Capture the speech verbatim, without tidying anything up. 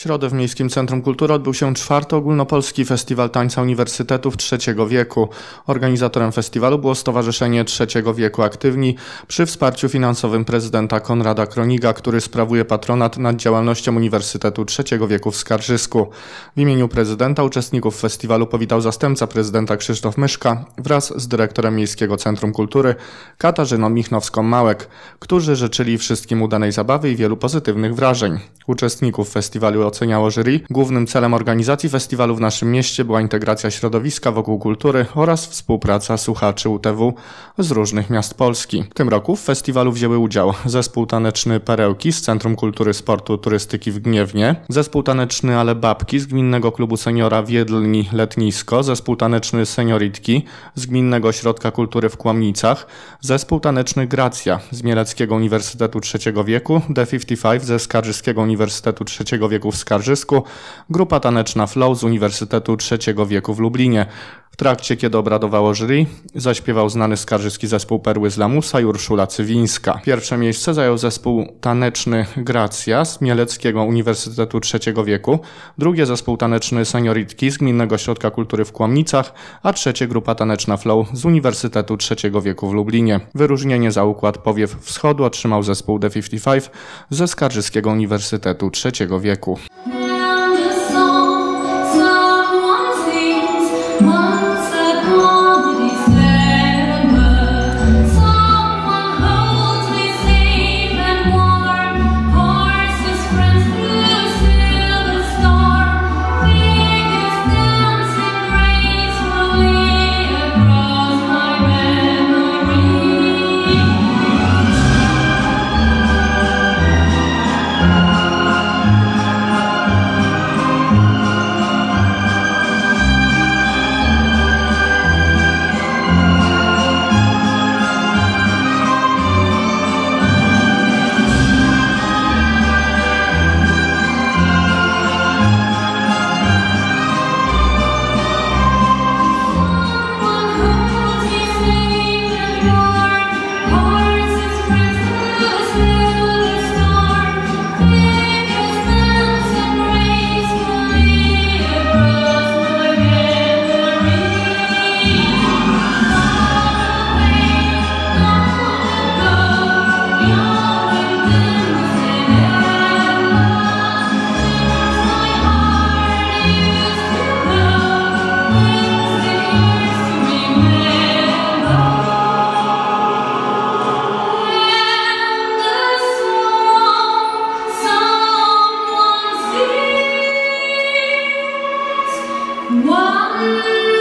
środę w Miejskim Centrum Kultury odbył się czwarty ogólnopolski Festiwal Tańca Uniwersytetów trzeciego wieku. Organizatorem festiwalu było Stowarzyszenie trzeciego wieku Aktywni przy wsparciu finansowym prezydenta Konrada Kroniga, który sprawuje patronat nad działalnością Uniwersytetu trzeciego wieku w Skarżysku. W imieniu prezydenta uczestników festiwalu powitał zastępca prezydenta Krzysztof Myszka wraz z dyrektorem Miejskiego Centrum Kultury Katarzyną Michnowską-Małek, którzy życzyli wszystkim udanej zabawy i wielu pozytywnych wrażeń. Uczestników festiwalu oceniało jury. Głównym celem organizacji festiwalu w naszym mieście była integracja środowiska wokół kultury oraz współpraca słuchaczy U T W z różnych miast Polski. W tym roku w festiwalu wzięły udział zespół taneczny Perełki z Centrum Kultury, Sportu, Turystyki w Gniewnie, zespół taneczny Ale Babki z Gminnego Klubu Seniora w Jedlni Letnisko, zespół taneczny Senioritki z Gminnego Ośrodka Kultury w Kłamnicach, zespół taneczny Gracja z Mieleckiego Uniwersytetu trzeciego wieku, The pięćdziesiąt pięć ze Skarżyskiego Uniwersytetu trzeciego wieku w Skarżysku, grupa taneczna Flow z Uniwersytetu trzeciego wieku w Lublinie. W trakcie, kiedy obradowało jury, zaśpiewał znany skarżyski zespół Perły z Lamusa i Urszula Cywińska. Pierwsze miejsce zajął zespół taneczny Gracja z Mieleckiego Uniwersytetu trzeciego wieku, drugie zespół taneczny Senioritki z Gminnego Ośrodka Kultury w Kłamnicach, a trzecie grupa taneczna Flow z Uniwersytetu trzeciego wieku w Lublinie. Wyróżnienie za układ Powiew Wschodu otrzymał zespół The pięćdziesiąt pięć ze Skarżyskiego Uniwersytetu trzeciego wieku. One